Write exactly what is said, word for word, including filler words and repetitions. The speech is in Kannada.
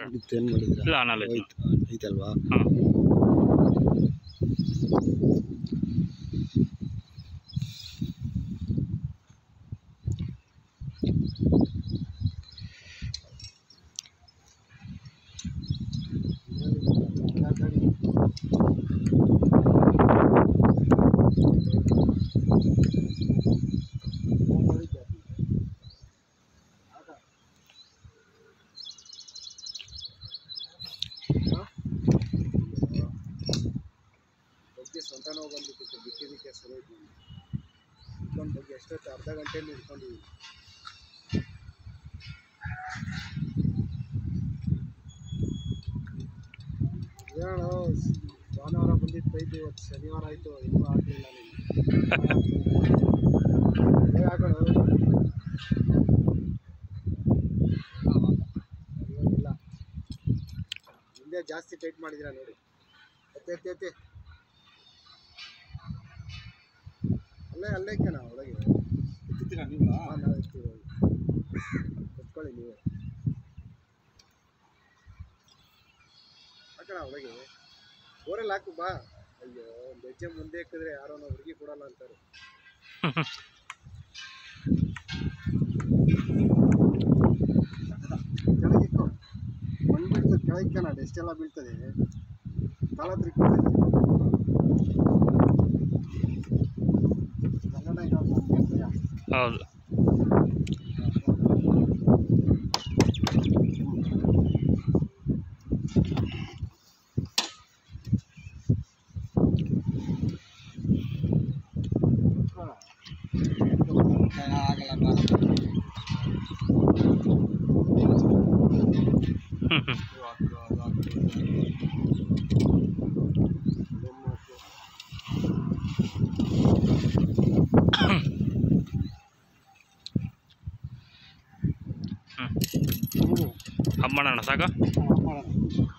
ಏನು ಮಾಡಿದ್ರೆ ಇಲ್ಲ ಆನಲ್ಲ ಐತಲ್ವಾ? ಬಗ್ಗೆ ಸ್ವಂತ ನೋವು ಬಂದ್ಬಿಟ್ಟಿತ್ತು. ಬಿಕ್ಕಿ ಬಿಕ್ಕಿ ಸರಿ ಇಟ್ಕೊಂಡು ಬಗ್ಗೆ ಎಷ್ಟೊತ್ತು ಅರ್ಧ ಗಂಟೆಯಲ್ಲಿ ಇಟ್ಕೊಂಡಿದ್ದೀವಿ. ಹೇಳೋ ಭಾನುವಾರ ಬಂದಿದ್ದು ಬೈದು ಇವತ್ತು ಶನಿವಾರ ಆಯಿತು, ಇನ್ನೂ ಆಗಲಿಲ್ಲ ನೀನು ಹಾಕೋಣ. ಇಲ್ಲ ಹಿಂದೆ ಜಾಸ್ತಿ ಟೈಟ್ ಮಾಡಿದ್ದೀರಾ ನೋಡಿ. ಎತ್ತೆ ಎತ್ತೆ ಎತ್ತೆ ಅಲ್ಲೇ ಅಲ್ಲೇ ಕಣ ಒಳಗೆ ಎತ್ತೀರಾ ನೀವು? ಹಾಂ ನಾವು ಎತ್ತೀವಿ. ಎತ್ಕೊಳ್ಳಿ ನೀವೇ ಹಾಕೋಣ ಒಳಗೆ. ಬೋರಲ್ಲಿ ಹಾಕು ಬಾ. ಅಯ್ಯೋ ಒಂದು ಹೆಜ್ಜೆ ಮುಂದೆ ಹಾಕಿದ್ರೆ ಯಾರೋ ನಾವು ಹುಡುಗಿ ಕೊಡಲ್ಲ ಅಂತಾರೆ. ಕೆಳಗೆ ಇಕ್ಕೋ, ಮಣ್ಣು ಬೀಳ್ತದೆ ಕೆಳಗೆ ಕಣ, ಎಷ್ಟೆಲ್ಲ ಬೀಳ್ತದೆ. ಕಾಲತ್ರಿ ಹೌದು. ಹಬ್ಬ ಮಾಡೋಣ ಸಾಕು.